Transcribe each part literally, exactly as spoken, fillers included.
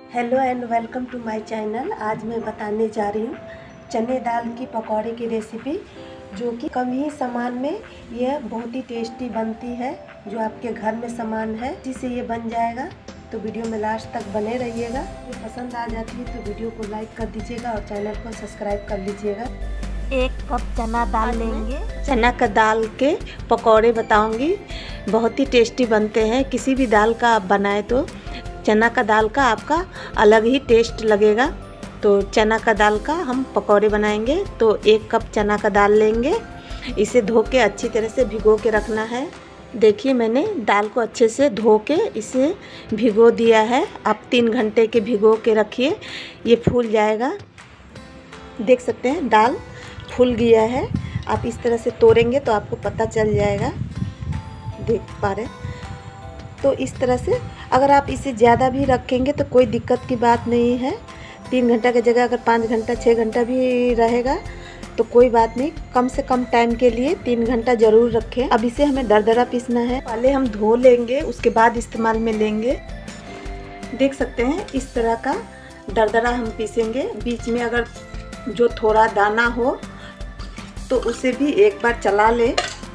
Hello and welcome to my channel. आज मैं बताने जा रही हूँ चने दाल की पकौड़े की रेसिपी, जो कि कम ही सामान में यह बहुत ही टेस्टी बनती है। जो आपके घर में सामान है जिससे ये बन जाएगा, तो वीडियो में लास्ट तक बने रहिएगा। तो पसंद आ जाती है तो वीडियो को लाइक कर दीजिएगा और चैनल को सब्सक्राइब कर लीजिएगा। एक कप चना दाल लेंगे। चना का दाल के पकौड़े बताऊंगी, बहुत ही टेस्टी बनते हैं। किसी भी दाल का आप बनाए तो चना का दाल का आपका अलग ही टेस्ट लगेगा। तो चना का दाल का हम पकौड़े बनाएंगे। तो एक कप चना का दाल लेंगे, इसे धो के अच्छी तरह से भिगो के रखना है। देखिए, मैंने दाल को अच्छे से धो के इसे भिगो दिया है। आप तीन घंटे के भिगो के रखिए, ये फूल जाएगा। देख सकते हैं दाल फूल गया है। आप इस तरह से तोड़ेंगे तो आपको पता चल जाएगा, देख पा रहे। तो इस तरह से अगर आप इसे ज़्यादा भी रखेंगे तो कोई दिक्कत की बात नहीं है। तीन घंटा की जगह अगर पाँच घंटा छः घंटा भी रहेगा तो कोई बात नहीं। कम से कम टाइम के लिए तीन घंटा ज़रूर रखें। अब इसे हमें दरदरा पीसना है। पहले हम धो लेंगे, उसके बाद इस्तेमाल में लेंगे। देख सकते हैं इस तरह का दरदरा हम पीसेंगे। बीच में अगर जो थोड़ा दाना हो तो उसे भी एक बार चला ले।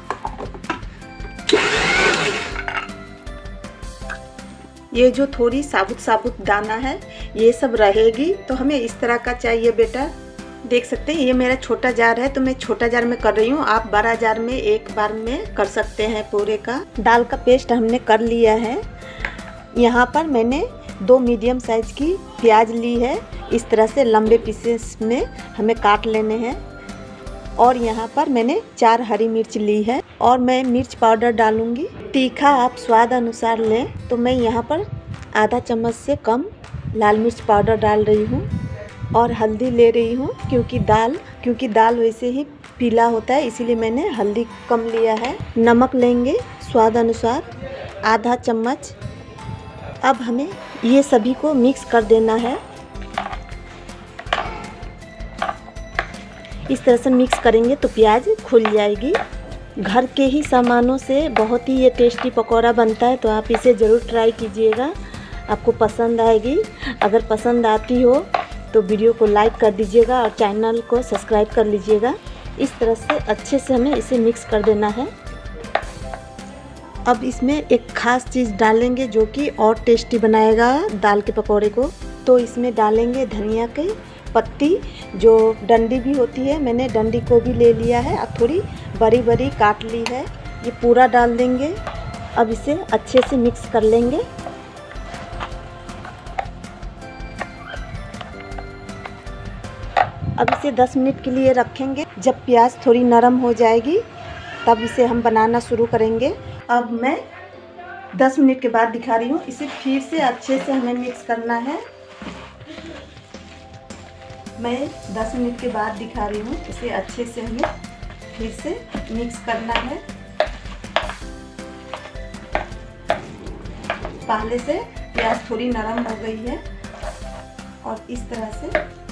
ये जो थोड़ी साबुत साबुत दाना है ये सब रहेगी, तो हमें इस तरह का चाहिए बेटा। देख सकते हैं ये मेरा छोटा जार है तो मैं छोटा जार में कर रही हूँ। आप बड़ा जार में एक बार में कर सकते हैं पूरे का। दाल का पेस्ट हमने कर लिया है। यहाँ पर मैंने दो मीडियम साइज की प्याज ली है। इस तरह से लंबे पीसेस में हमें काट लेने हैं। और यहाँ पर मैंने चार हरी मिर्च ली है और मैं मिर्च पाउडर डालूंगी। तीखा आप स्वाद अनुसार लें। तो मैं यहाँ पर आधा चम्मच से कम लाल मिर्च पाउडर डाल रही हूँ और हल्दी ले रही हूँ, क्योंकि दाल क्योंकि दाल वैसे ही पीला होता है, इसीलिए मैंने हल्दी कम लिया है। नमक लेंगे स्वाद अनुसार, आधा चम्मच। अब हमें ये सभी को मिक्स कर देना है। इस तरह से मिक्स करेंगे तो प्याज खुल जाएगी। घर के ही सामानों से बहुत ही ये टेस्टी पकौड़ा बनता है, तो आप इसे ज़रूर ट्राई कीजिएगा, आपको पसंद आएगी। अगर पसंद आती हो तो वीडियो को लाइक कर दीजिएगा और चैनल को सब्सक्राइब कर लीजिएगा। इस तरह से अच्छे से हमें इसे मिक्स कर देना है। अब इसमें एक ख़ास चीज़ डालेंगे जो कि और टेस्टी बनाएगा दाल के पकौड़े को। तो इसमें डालेंगे धनिया की पत्ती, जो डंडी भी होती है। मैंने डंडी को भी ले लिया है और थोड़ी बड़ी बड़ी काट ली है। ये पूरा डाल देंगे। अब इसे अच्छे से मिक्स कर लेंगे। अब इसे दस मिनट के लिए रखेंगे। जब प्याज थोड़ी नरम हो जाएगी तब इसे हम बनाना शुरू करेंगे। अब मैं दस मिनट के बाद दिखा रही हूँ। इसे फिर से अच्छे से हमें मिक्स करना है। मैं दस मिनट के बाद दिखा रही हूँ। इसे अच्छे से हमें फिर से मिक्स करना है। पहले से प्याज थोड़ी नरम हो गई है और इस तरह से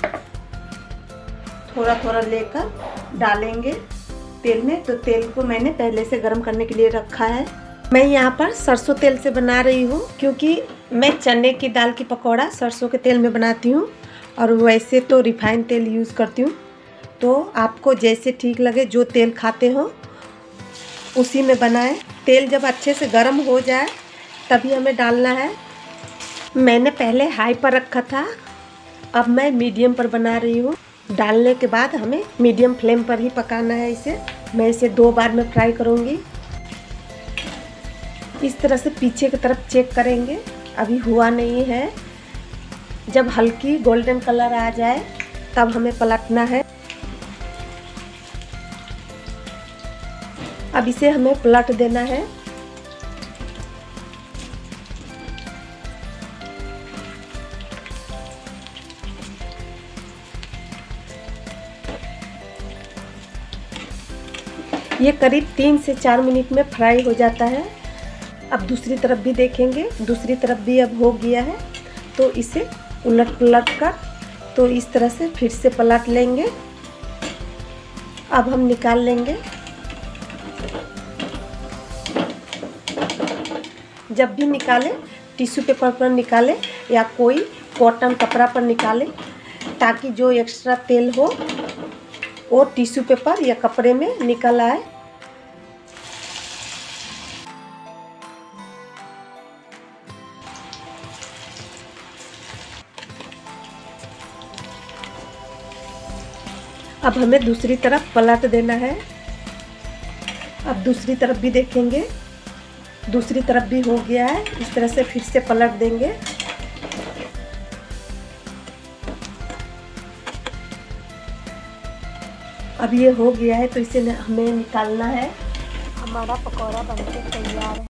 थोड़ा थोड़ा लेकर डालेंगे तेल में। तो तेल को मैंने पहले से गर्म करने के लिए रखा है। मैं यहाँ पर सरसों तेल से बना रही हूँ, क्योंकि मैं चने की दाल की पकौड़ा सरसों के तेल में बनाती हूँ और वैसे तो रिफाइंड तेल यूज़ करती हूँ। तो आपको जैसे ठीक लगे, जो तेल खाते हो उसी में बनाएं। तेल जब अच्छे से गर्म हो जाए तभी हमें डालना है। मैंने पहले हाई पर रखा था, अब मैं मीडियम पर बना रही हूँ। डालने के बाद हमें मीडियम फ्लेम पर ही पकाना है इसे। मैं इसे दो बार में फ्राई करूँगी। इस तरह से पीछे की तरफ चेक करेंगे, अभी हुआ नहीं है। जब हल्की गोल्डन कलर आ जाए तब हमें पलटना है। अब इसे हमें पलट देना है। ये करीब तीन से चार मिनट में फ्राई हो जाता है। अब दूसरी तरफ भी देखेंगे। दूसरी तरफ भी अब हो गया है, तो इसे उलट पलट कर तो इस तरह से फिर से पलट लेंगे। अब हम निकाल लेंगे। जब भी निकालें टिश्यू पेपर पर निकालें या कोई कॉटन कपड़ा पर निकालें ताकि जो एक्स्ट्रा तेल हो वो टिश्यू पेपर या कपड़े में निकल आए। अब हमें दूसरी तरफ पलट देना है। अब दूसरी तरफ भी देखेंगे, दूसरी तरफ भी हो गया है। इस तरह से फिर से पलट देंगे। अब ये हो गया है तो इसे हमें निकालना है। हमारा पकौड़ा बनके तैयार है।